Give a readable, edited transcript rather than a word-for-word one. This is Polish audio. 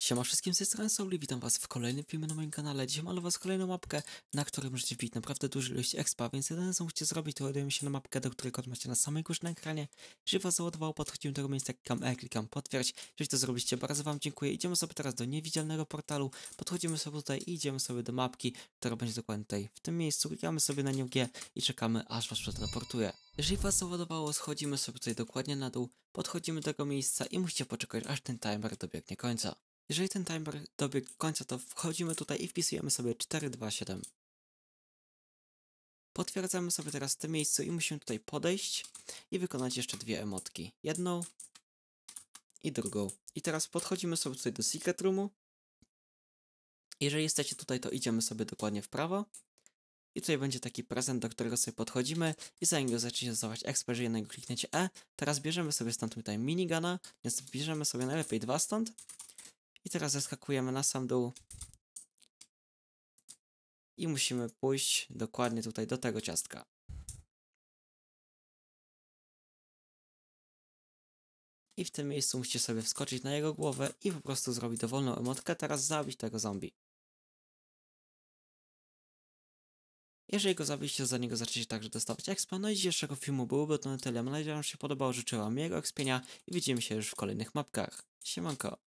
Siema wszystkim, z tej strony Souli, witam was w kolejnym filmie na moim kanale. Dzisiaj mam dla was kolejną mapkę, na której możecie wbić naprawdę dużą ilość expa, więc jedyne co musicie zrobić, to ładujemy się na mapkę, do której kod macie na samej górze na ekranie. Jeżeli was załadowało, podchodzimy do tego miejsca, klikam E, klikam potwierdź. Jeżeli to zrobiliście, bardzo wam dziękuję. Idziemy sobie teraz do niewidzialnego portalu, podchodzimy sobie tutaj i idziemy sobie do mapki, która będzie dokładnie tutaj w tym miejscu. Klikamy sobie na nią G i czekamy, aż was przeteleportuje. Jeżeli was załadowało, schodzimy sobie tutaj dokładnie na dół, podchodzimy do tego miejsca i musicie poczekać, aż ten timer dobiegnie końca. Jeżeli ten timer dobiegł końca, to wchodzimy tutaj i wpisujemy sobie 427. Potwierdzamy sobie teraz w tym miejscu i musimy tutaj podejść i wykonać jeszcze dwie emotki. Jedną i drugą. I teraz podchodzimy sobie tutaj do Secret Roomu. Jeżeli jesteście tutaj, to idziemy sobie dokładnie w prawo. I tutaj będzie taki prezent, do którego sobie podchodzimy i zanim go zaczniecie dostawać exp, jeżeli na niego klikniecie E, teraz bierzemy sobie stąd tutaj minigana, więc bierzemy sobie najlepiej dwa stąd. I teraz zeskakujemy na sam dół. I musimy pójść dokładnie tutaj do tego ciastka. I w tym miejscu musicie sobie wskoczyć na jego głowę i po prostu zrobić dowolną emotkę, teraz zabić tego zombie. Jeżeli go zabiliście, to za niego zaczniecie także dostawać expa. No i dzisiejszego filmu byłoby to na tyle. Mam nadzieję, że wam się podobało, życzę wam miłego expienia i widzimy się już w kolejnych mapkach. Siemanko.